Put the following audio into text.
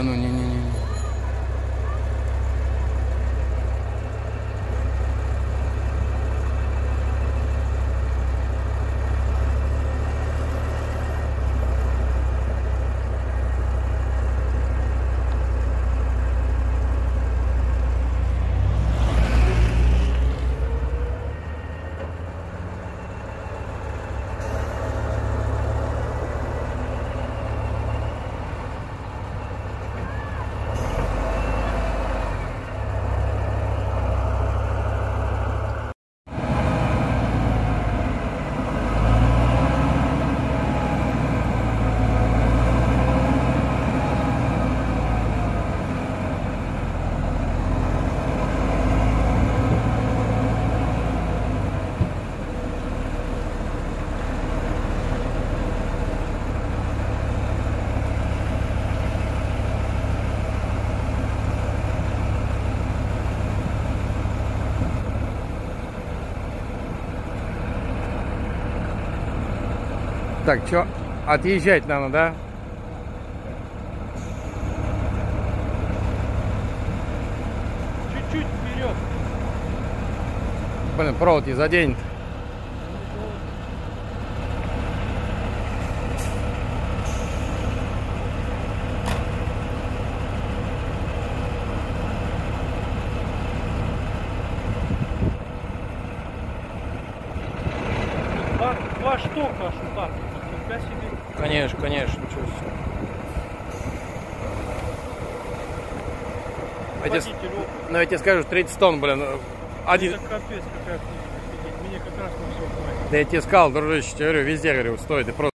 ну не-не-не. Так, что, отъезжать надо, да? Чуть-чуть вперед. Блин, провод не заденет. Два штока аж вот так. Нифига себе. Конечно, конечно, ничего себе. Ну я тебе скажу, 30 тонн, блин, один... Это капец, какая офигеть. Мне как раз на все хватит. Да я тебе сказал, дружище, тебе говорю, везде, говорю, стоит, и просто